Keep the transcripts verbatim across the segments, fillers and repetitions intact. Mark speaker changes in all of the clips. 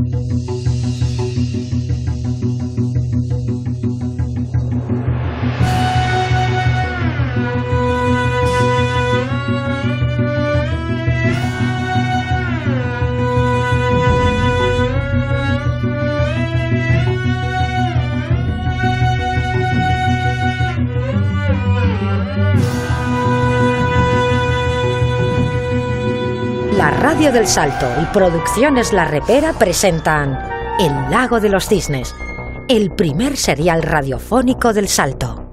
Speaker 1: La Radio del Salto y Producciones La Repera presentan El Lago de los Cisnes, el primer serial radiofónico del Salto.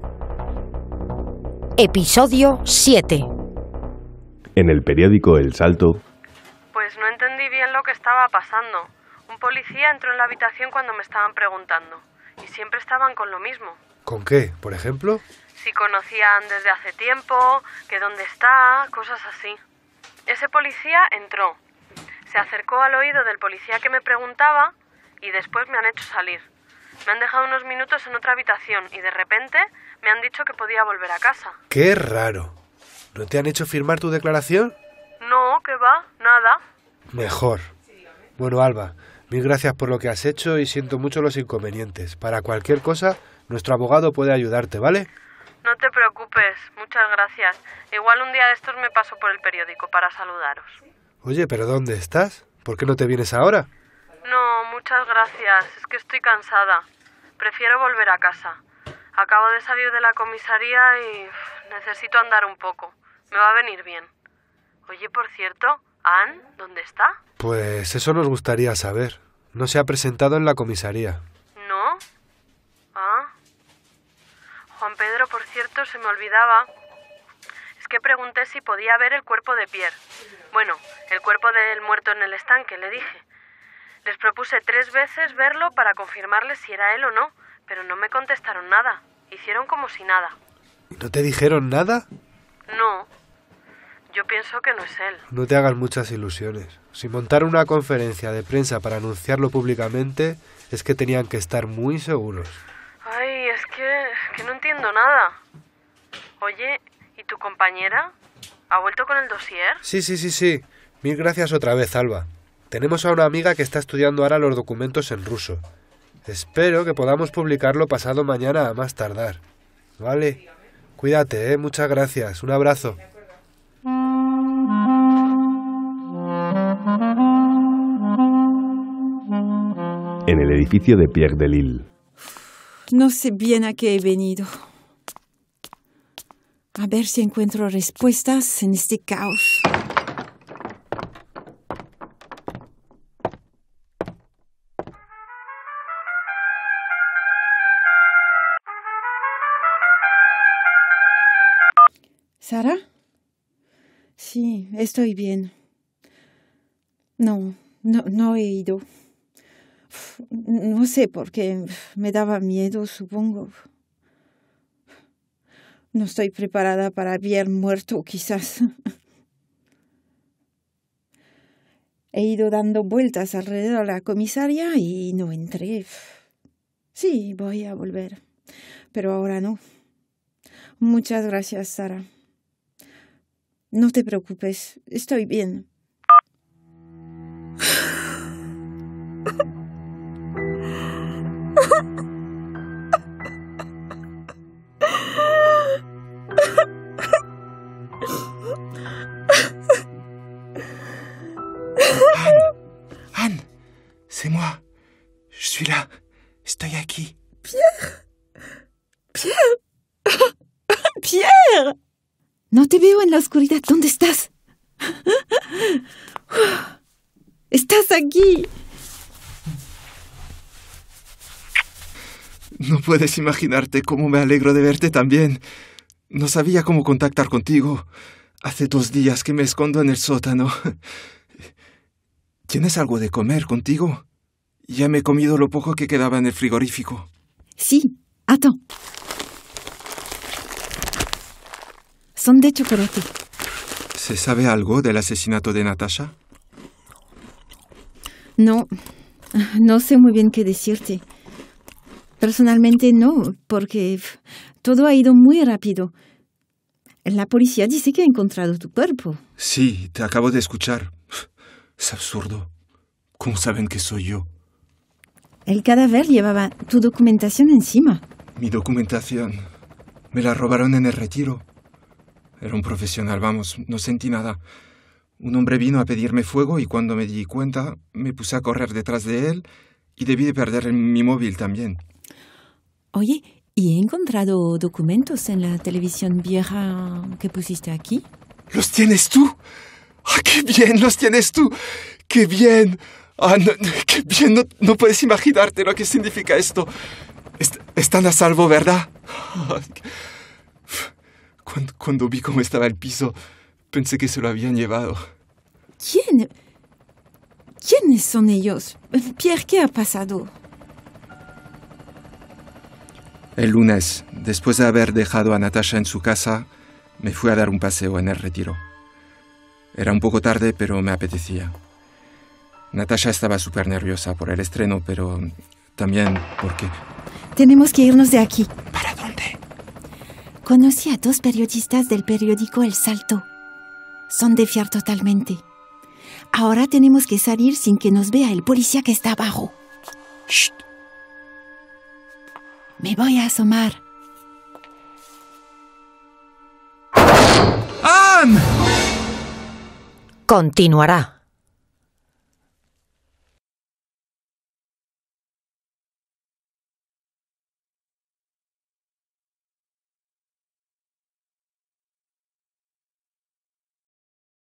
Speaker 1: Episodio siete.
Speaker 2: En el periódico El Salto.
Speaker 3: Pues no entendí bien lo que estaba pasando. Un policía entró en la habitación cuando me estaban preguntando. Y siempre estaban con lo mismo.
Speaker 4: ¿Con qué, por ejemplo?
Speaker 3: Si conocían desde hace tiempo, que dónde está, cosas así. Ese policía entró, se acercó al oído del policía que me preguntaba y después me han hecho salir. Me han dejado unos minutos en otra habitación y de repente me han dicho que podía volver a casa.
Speaker 4: ¡Qué raro! ¿No te han hecho firmar tu declaración?
Speaker 3: No, ¿qué va? Nada.
Speaker 4: Mejor. Bueno, Alba, mil gracias por lo que has hecho y siento mucho los inconvenientes. Para cualquier cosa, nuestro abogado puede ayudarte, ¿vale?
Speaker 3: No te preocupes, muchas gracias. Igual un día de estos me paso por el periódico para saludaros.
Speaker 4: Oye, ¿pero dónde estás? ¿Por qué no te vienes ahora?
Speaker 3: No, muchas gracias. Es que estoy cansada. Prefiero volver a casa. Acabo de salir de la comisaría y uf, necesito andar un poco. Me va a venir bien. Oye, por cierto, Ann, ¿dónde está?
Speaker 4: Pues eso nos gustaría saber. No se ha presentado en la comisaría.
Speaker 3: ¿No? Ah... Juan Pedro, por cierto, se me olvidaba. Es que pregunté si podía ver el cuerpo de Pierre. Bueno, el cuerpo del muerto en el estanque, le dije. Les propuse tres veces verlo para confirmarles si era él o no, pero no me contestaron nada. Hicieron como si nada.
Speaker 4: ¿No te dijeron nada?
Speaker 3: No. Yo pienso que no es él.
Speaker 4: No te hagas muchas ilusiones. Si montaron una conferencia de prensa para anunciarlo públicamente, es que tenían que estar muy seguros.
Speaker 3: Ay, es que, que no entiendo nada. Oye, ¿y tu compañera? ¿Ha vuelto con el dossier?
Speaker 4: Sí, sí, sí, sí. Mil gracias otra vez, Alba. Tenemos a una amiga que está estudiando ahora los documentos en ruso. Espero que podamos publicarlo pasado mañana a más tardar. ¿Vale? Cuídate, ¿eh? Muchas gracias. Un abrazo.
Speaker 2: En el edificio de Pierre Delisle.
Speaker 5: No sé bien a qué he venido. A ver si encuentro respuestas en este caos. ¿Sara? Sí, estoy bien. No, no, no he ido. No sé por qué me daba miedo, supongo. No estoy preparada para haber muerto, quizás. He ido dando vueltas alrededor de la comisaria y no entré. Sí, voy a volver, pero ahora no. Muchas gracias, Sara. No te preocupes, estoy bien.
Speaker 6: Anne, c'est moi. Je suis là. Estoy aquí.
Speaker 5: Pierre. Pierre. Pierre. No te veo en la oscuridad. ¿Dónde estás? Estás aquí.
Speaker 6: No puedes imaginarte cómo me alegro de verte también. No sabía cómo contactar contigo. Hace dos días que me escondo en el sótano. ¿Tienes algo de comer contigo? Ya me he comido lo poco que quedaba en el frigorífico.
Speaker 5: Sí, attends. Son de chocolate.
Speaker 6: ¿Se sabe algo del asesinato de Natasha?
Speaker 5: No, no sé muy bien qué decirte. Personalmente no, porque todo ha ido muy rápido. La policía dice que ha encontrado tu cuerpo.
Speaker 6: Sí, te acabo de escuchar. Es absurdo. ¿Cómo saben que soy yo?
Speaker 5: El cadáver llevaba tu documentación encima.
Speaker 6: Mi documentación. Me la robaron en el retiro. Era un profesional, vamos, no sentí nada. Un hombre vino a pedirme fuego y cuando me di cuenta me puse a correr detrás de él y debí de perder mi móvil también.
Speaker 5: Oye, ¿y he encontrado documentos en la televisión vieja que pusiste aquí?
Speaker 6: ¿Los tienes tú? ¡Ah, qué bien! ¡Los tienes tú! ¡Qué bien! ¡Ah, no, qué bien! No, no puedes imaginarte lo que significa esto. Est- están a salvo, ¿verdad? Cuando, cuando vi cómo estaba el piso, pensé que se lo habían llevado.
Speaker 5: ¿Quién? ¿Quiénes son ellos? Pierre, ¿qué ha pasado?
Speaker 6: El lunes, después de haber dejado a Natasha en su casa, me fui a dar un paseo en el retiro. Era un poco tarde, pero me apetecía. Natasha estaba súper nerviosa por el estreno, pero también porque...
Speaker 5: Tenemos que irnos de aquí.
Speaker 6: ¿Para dónde?
Speaker 5: Conocí a dos periodistas del periódico El Salto. Son de fiar totalmente. Ahora tenemos que salir sin que nos vea el policía que está abajo.
Speaker 6: ¡Shh!
Speaker 5: Me voy a asomar.
Speaker 6: ¡Anne!
Speaker 1: Continuará.